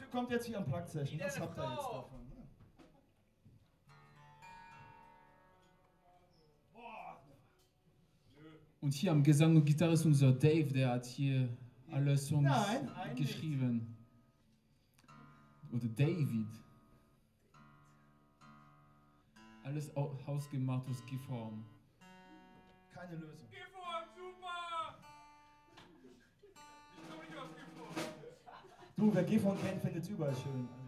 kommt jetzt hier am Plug-Session. Was habt ihr jetzt davon? Ne? Und hier am Gesang und Gitarre ist unser Dave, der hat hier alle Songs geschrieben. Oder David. Alles hausgemacht aus Gifhorn. Keine Lösung. Gifhorn, super! Ich komme nicht aus Gifhorn. Du, wer Gifhorn kennt, findet es überall schön.